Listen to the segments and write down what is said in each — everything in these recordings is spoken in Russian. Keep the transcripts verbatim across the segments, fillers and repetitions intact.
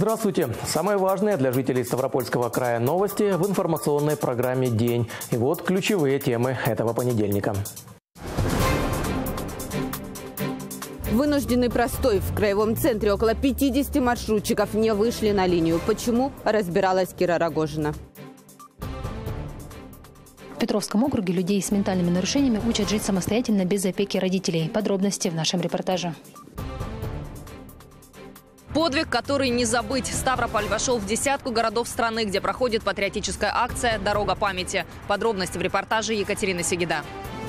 Здравствуйте! Самые важные для жителей Ставропольского края новости в информационной программе «День». И вот ключевые темы этого понедельника. Вынужденный простой. В краевом центре около пятидесяти маршрутчиков не вышли на линию. Почему? Разбиралась Кира Рогожина. В Петровском округе людей с ментальными нарушениями учат жить самостоятельно без опеки родителей. Подробности в нашем репортаже. Подвиг, который не забыть. Ставрополь вошел в десятку городов страны, где проходит патриотическая акция «Дорога памяти». Подробности в репортаже Екатерины Сегеда.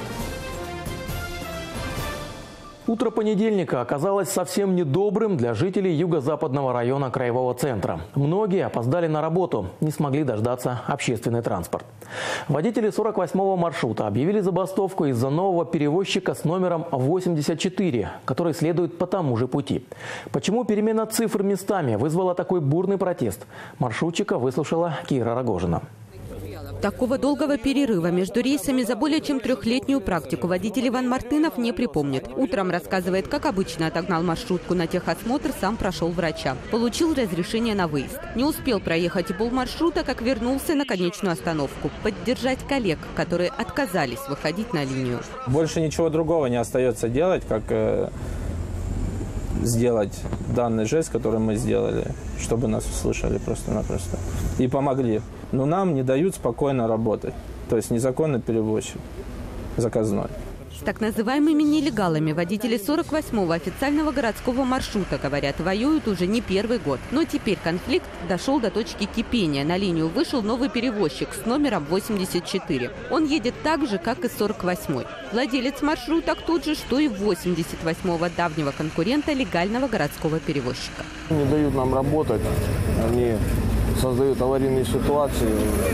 Утро понедельника оказалось совсем недобрым для жителей юго-западного района краевого центра. Многие опоздали на работу, не смогли дождаться общественный транспорт. Водители сорок восьмого маршрута объявили забастовку из-за нового перевозчика с номером восемьдесят четыре, который следует по тому же пути. Почему перемена цифр местами вызвала такой бурный протест? Маршрутчика выслушала Кира Рогожина. Такого долгого перерыва между рейсами за более чем трехлетнюю практику водитель Иван Мартынов не припомнит. Утром рассказывает, как обычно отогнал маршрутку на техосмотр, сам прошел врача. Получил разрешение на выезд. Не успел проехать и полмаршрута, как вернулся на конечную остановку. Поддержать коллег, которые отказались выходить на линию. Больше ничего другого не остается делать, как э, сделать данный жест, который мы сделали, чтобы нас услышали просто-напросто. И помогли. Но нам не дают спокойно работать. То есть незаконный перевозчик, заказной. С так называемыми нелегалами водители сорок восьмого официального городского маршрута, говорят, воюют уже не первый год. Но теперь конфликт дошел до точки кипения. На линию вышел новый перевозчик с номером восемьдесят четыре. Он едет так же, как и сорок восьмой. Владелец маршрута тот же, что и восемьдесят восьмого давнего конкурента легального городского перевозчика. Не дают нам работать. Они создают аварийные ситуации,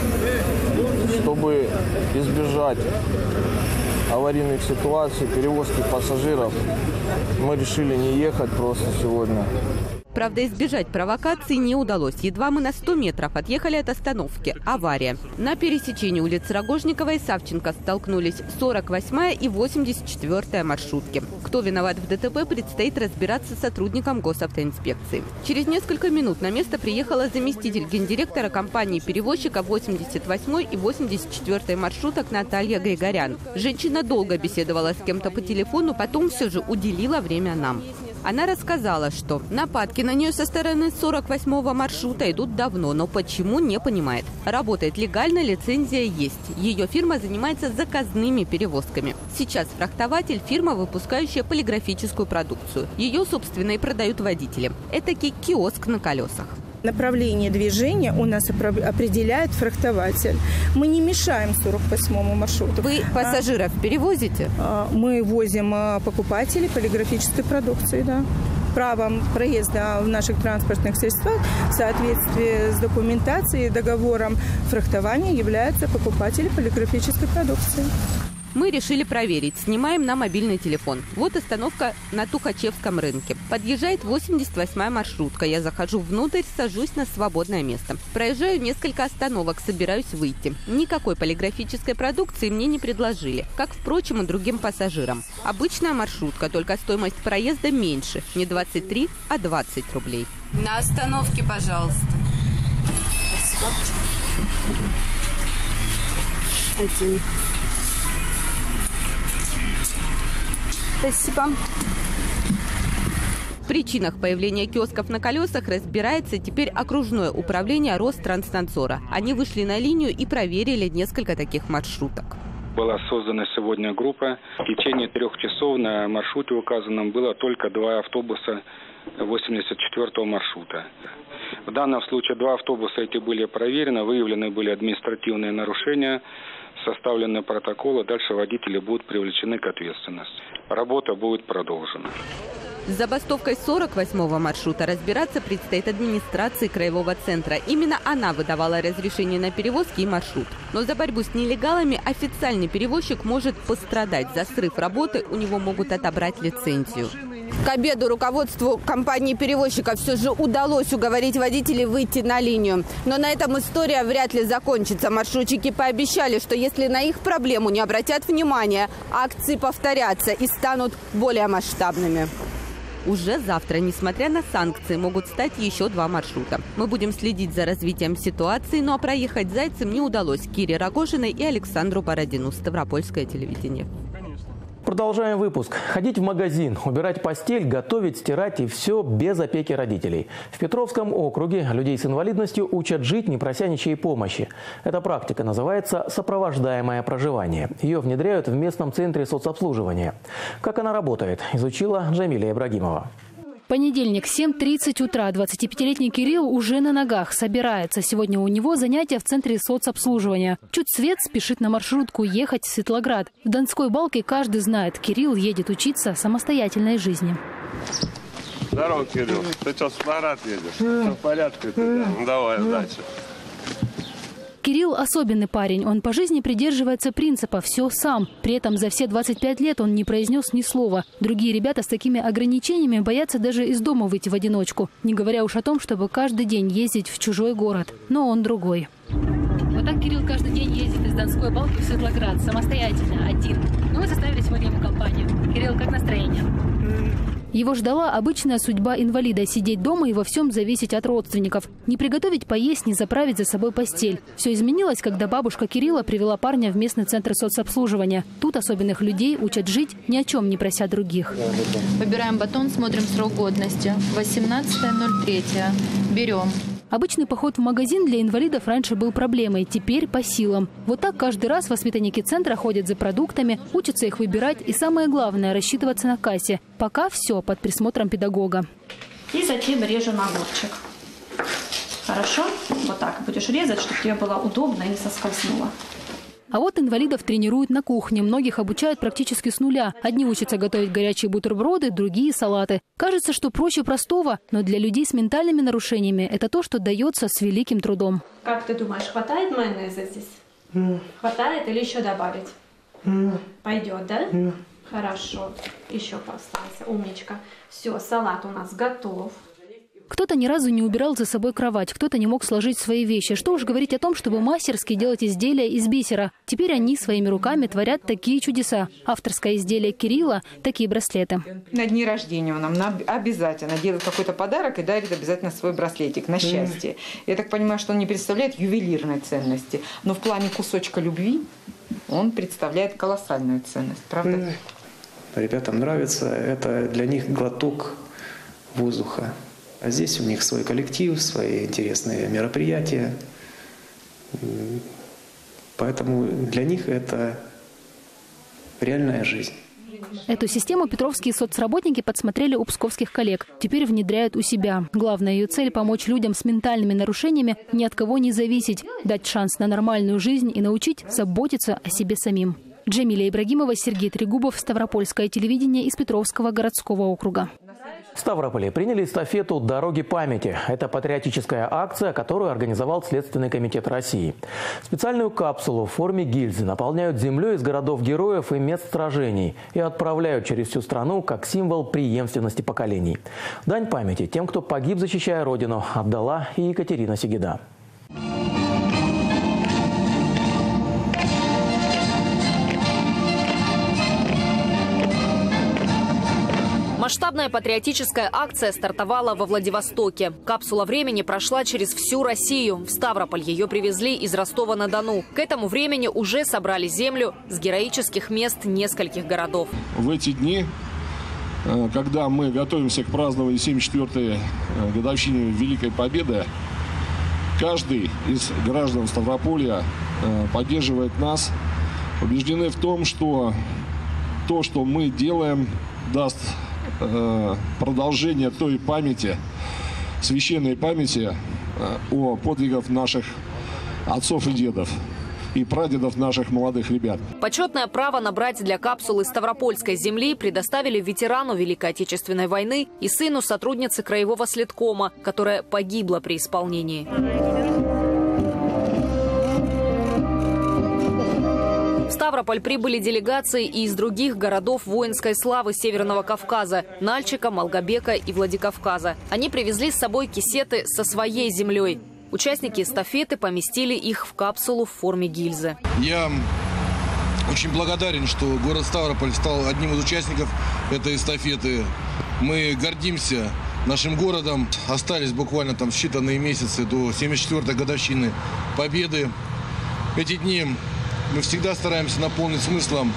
чтобы избежать аварийных ситуаций, перевозки пассажиров. Мы решили не ехать просто сегодня. Правда, избежать провокаций не удалось. Едва мы на сто метров отъехали от остановки. Авария. На пересечении улиц Рогожникова и Савченко столкнулись сорок восьмая и восемьдесят четвёртая маршрутки. Кто виноват в ДТП, предстоит разбираться сотрудникам госавтоинспекции. Через несколько минут на место приехала заместитель гендиректора компании-перевозчика восемьдесят восьмой и восемьдесят четвёртой маршруток Наталья Григорян. Женщина долго беседовала с кем-то по телефону, потом все же уделила время нам. Она рассказала, что нападки на нее со стороны сорок восьмого маршрута идут давно, но почему, не понимает. Работает легально, лицензия есть. Ее фирма занимается заказными перевозками. Сейчас фрахтователь – фирма, выпускающая полиграфическую продукцию. Ее, собственно, и продают водители. Этакий киоск на колесах. Направление движения у нас определяет фрахтователь. Мы не мешаем сорок восьмому маршруту. Вы пассажиров а, перевозите? Мы возим покупателей полиграфической продукции, да. Правом проезда в наших транспортных средствах в соответствии с документацией и договором фрахтования являются покупатели полиграфической продукции. Мы решили проверить. Снимаем на мобильный телефон. Вот остановка на Тухачевском рынке. Подъезжает восемьдесят восьмая маршрутка. Я захожу внутрь, сажусь на свободное место. Проезжаю несколько остановок, собираюсь выйти. Никакой полиграфической продукции мне не предложили, как, впрочем, и другим пассажирам. Обычная маршрутка, только стоимость проезда меньше. Не двадцать три, а двадцать рублей. На остановке, пожалуйста. Спасибо. Спасибо. В причинах появления киосков на колесах разбирается теперь окружное управление Ространснадзора. Они вышли на линию и проверили несколько таких маршруток. Была создана сегодня группа. В течение трех часов на маршруте указанном было только два автобуса восемьдесят четвёртого маршрута. В данном случае два автобуса эти были проверены, выявлены были административные нарушения, составлены протоколы, дальше водители будут привлечены к ответственности. Работа будет продолжена. С забастовкой сорок восьмого маршрута разбираться предстоит администрации краевого центра. Именно она выдавала разрешение на перевозки и маршрут. Но за борьбу с нелегалами официальный перевозчик может пострадать. За срыв работы у него могут отобрать лицензию. К обеду руководству компании-перевозчика все же удалось уговорить водителей выйти на линию. Но на этом история вряд ли закончится. Маршрутчики пообещали, что если на их проблему не обратят внимания, акции повторятся и станут более масштабными. Уже завтра, несмотря на санкции, могут стать еще два маршрута. Мы будем следить за развитием ситуации, ну а проехать Зайцем не удалось Кире Рогожиной и Александру Бородину. Ставропольское телевидение. Продолжаем выпуск. Ходить в магазин, убирать постель, готовить, стирать и все без опеки родителей. В Петровском округе людей с инвалидностью учат жить, не прося ничьей помощи. Эта практика называется «сопровождаемое проживание». Ее внедряют в местном центре соцобслуживания. Как она работает, изучила Джамиля Ибрагимова. Понедельник, семь тридцать утра. двадцатипятилетний Кирилл уже на ногах, собирается. Сегодня у него занятия в центре соцобслуживания. Чуть свет, спешит на маршрутку ехать в Светлоград. В Донской Балке каждый знает, Кирилл едет учиться самостоятельной жизни. Здорово, Кирилл. Ты что, в Светлоград едешь? Все в порядке? Ну, давай, удачи. Кирилл особенный парень. Он по жизни придерживается принципа «все сам». При этом за все двадцать пять лет он не произнес ни слова. Другие ребята с такими ограничениями боятся даже из дома выйти в одиночку. Не говоря уж о том, чтобы каждый день ездить в чужой город. Но он другой. Вот так Кирилл каждый день ездит из Донской Балки в Светлоград. Самостоятельно, один. Но мы составили сегодня ему компанию. Кирилл, как настроение? Его ждала обычная судьба инвалида – сидеть дома и во всем зависеть от родственников. Не приготовить поесть, не заправить за собой постель. Все изменилось, когда бабушка Кирилла привела парня в местный центр соцобслуживания. Тут особенных людей учат жить, ни о чем не прося других. Выбираем батон, смотрим срок годности. восемнадцатое ноль три. Берем. Обычный поход в магазин для инвалидов раньше был проблемой, теперь по силам. Вот так каждый раз воспитанники центра ходят за продуктами, учатся их выбирать и, самое главное, рассчитываться на кассе. Пока все под присмотром педагога. И затем режем огурчик. Хорошо? Вот так будешь резать, чтобы тебе было удобно и не соскользнуло. А вот инвалидов тренируют на кухне. Многих обучают практически с нуля. Одни учатся готовить горячие бутерброды, другие – салаты. Кажется, что проще простого, но для людей с ментальными нарушениями это то, что дается с великим трудом. Как ты думаешь, хватает майонеза здесь? Mm. Хватает или еще добавить? Mm. Пойдет, да? Mm. Хорошо. Еще поставься. Умничка. Все, салат у нас готов. Кто-то ни разу не убирал за собой кровать, кто-то не мог сложить свои вещи. Что уж говорить о том, чтобы мастерски делать изделия из бисера. Теперь они своими руками творят такие чудеса. Авторское изделие Кирилла – такие браслеты. На дни рождения он нам обязательно делает какой-то подарок и дарит обязательно свой браслетик на счастье. Я так понимаю, что он не представляет ювелирной ценности, но в плане кусочка любви он представляет колоссальную ценность, правда? Ребятам нравится. Это для них глоток воздуха. А здесь у них свой коллектив, свои интересные мероприятия. Поэтому для них это реальная жизнь. Эту систему петровские соцработники подсмотрели у псковских коллег. Теперь внедряют у себя. Главная ее цель – помочь людям с ментальными нарушениями ни от кого не зависеть, дать шанс на нормальную жизнь и научить заботиться о себе самим. Джамиля Ибрагимова, Сергей Трегубов, Ставропольское телевидение из Петровского городского округа. В Ставрополе приняли эстафету «Дороги памяти». Это патриотическая акция, которую организовал Следственный комитет России. Специальную капсулу в форме гильзы наполняют землей из городов-героев и мест сражений и отправляют через всю страну как символ преемственности поколений. Дань памяти тем, кто погиб, защищая Родину, отдала и Екатерина Сегеда. Масштабная патриотическая акция стартовала во Владивостоке. Капсула времени прошла через всю Россию. В Ставрополь ее привезли из Ростова-на-Дону. К этому времени уже собрали землю с героических мест нескольких городов. В эти дни, когда мы готовимся к празднованию семьдесят четвёртой годовщины Великой Победы, каждый из граждан Ставрополья поддерживает нас, убеждены в том, что то, что мы делаем, даст продолжение той памяти, священной памяти о подвигах наших отцов и дедов и прадедов наших молодых ребят. Почетное право набрать для капсулы ставропольской земли предоставили ветерану Великой Отечественной войны и сыну сотрудницы краевого следкома, которая погибла при исполнении. В Ставрополь прибыли делегации и из других городов воинской славы Северного Кавказа – Нальчика, Малгобека и Владикавказа. Они привезли с собой кисеты со своей землей. Участники эстафеты поместили их в капсулу в форме гильзы. Я очень благодарен, что город Ставрополь стал одним из участников этой эстафеты. Мы гордимся нашим городом. Остались буквально там считанные месяцы до семьдесят четвёртой годовщины Победы. Эти дни мы всегда стараемся наполнить смыслом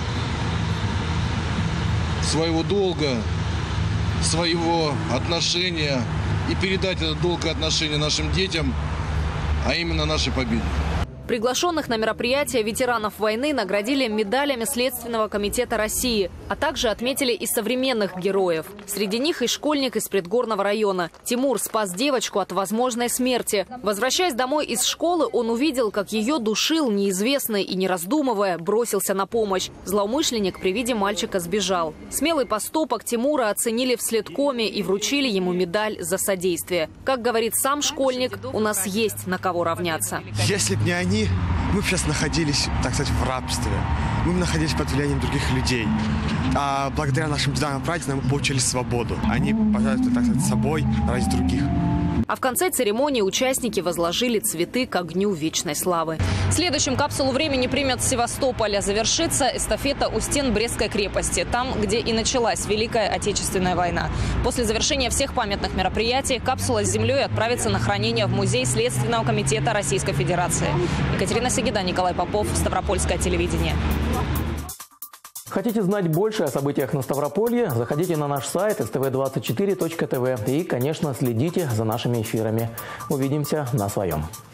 своего долга, своего отношения и передать этот долг и отношение нашим детям, а именно нашей победе. Приглашенных на мероприятие ветеранов войны наградили медалями Следственного комитета России, а также отметили и современных героев. Среди них и школьник из Предгорного района. Тимур спас девочку от возможной смерти. Возвращаясь домой из школы, он увидел, как ее душил неизвестный и, не раздумывая, бросился на помощь. Злоумышленник при виде мальчика сбежал. Смелый поступок Тимура оценили в следкоме и вручили ему медаль за содействие. Как говорит сам школьник, у нас есть на кого равняться. Если бы не они, мы бы сейчас находились, так сказать, в рабстве. Мы бы находились под влиянием других людей. А благодаря нашим дедам и прадедам мы получили свободу. Они пожертвовали, так сказать, собой ради других. А в конце церемонии участники возложили цветы к огню вечной славы. Следующим капсулу времени примет Севастополь. Завершится эстафета у стен Брестской крепости, там, где и началась Великая Отечественная война. После завершения всех памятных мероприятий капсула с землей отправится на хранение в Музей Следственного комитета Российской Федерации. Екатерина Сегеда, Николай Попов, Ставропольское телевидение. Хотите знать больше о событиях на Ставрополье? Заходите на наш сайт эс тэ вэ двадцать четыре точка тэ вэ и, конечно, следите за нашими эфирами. Увидимся на своем.